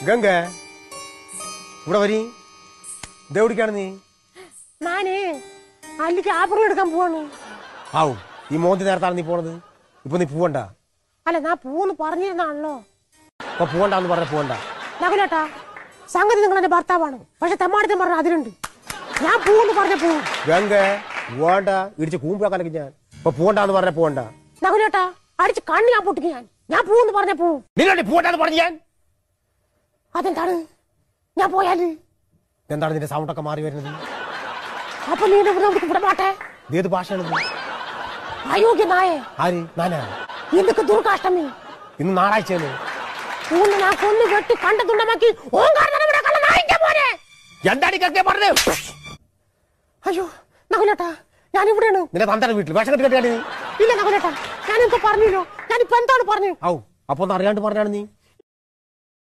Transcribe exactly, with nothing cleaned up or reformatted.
ഗംഗ ഇവിടെ വരി. ഇതെവിടേക്കാണ് നീ? ഞാനേ അല്ലിക്ക് ആപ്പിൾ എടുക്കാൻ പോവാണ്. ആവും ഈ മോന്തി നേരത്താണ് നീ പോണത്. ഇപ്പൊ നീ പോവണ്ട. അല്ല ഞാൻ പൂന്ന് പറഞ്ഞിരുന്നാണല്ലോ. ഇപ്പൊ പോവണ്ടെന്ന് പറഞ്ഞ പോവണ്ട. നകുലേട്ടാ, സംഗതി നിങ്ങൾ എന്റെ ഭർത്താവാണ്, പക്ഷെ തെമ്മാടിത്തം പറഞ്ഞ അതിലുണ്ട്. ഞാൻ പൂന്ന് പറഞ്ഞ പോവും. ഗംഗ പോവണ്ട, ഇടിച്ച് കൂമ്പാക്കാനൊക്കെ ഞാൻ. ഇപ്പൊ പോവണ്ടെന്ന് പറഞ്ഞ പോവണ്ട. നകുലേട്ടാ, അടിച്ച് കണ്ണി ഞാൻ പൊട്ടിക്ക്. ഞാൻ ഞാൻ പൂന്ന് പറഞ്ഞ പോവും. നിന്നോട് പോവണ്ടെന്ന് പറഞ്ഞു ഞാൻ. അതെന്താണ്? ഞാൻ പോയാല് എന്താണ് നിന്റെ സൗണ്ട് ഒക്കെ മാറി വരുന്നത്? അപ്പൊ നീ ഇവിടെ മാട്ടെ. ഏത് ഭാഷയാണിത്? അയോഗ്യ നായ. ആര്? നാനാ? ഇന്നൊക്കെ ദുർഗാഷ്ടമി. ഇന്ന് ഞായറാഴ്ചയാണ്. പൂന്ന് ഞാൻ കൊന്നു വെട്ടി കണ്ടതുണ്ടമാക്കി എന്താണ് ഇതൊക്കെ പറഞ്ഞത്? അയ്യോ നകുലേട്ടാ, ഞാൻ ഇവിടെയാണ്. നിന്റെ തന്തയുടെ വീട്ടിൽ വേഷം കെട്ടി കെട്ടിയാണ് നീ? ഇല്ല നകുലേട്ടാ, ഞാനിപ്പോ പറഞ്ഞല്ലോ. ഞാനിപ്പോ എന്താണ് പറഞ്ഞു? ഔ അപ്പൊ ഒന്ന് അറിയാണ്ട് പറഞ്ഞാണ് നീ.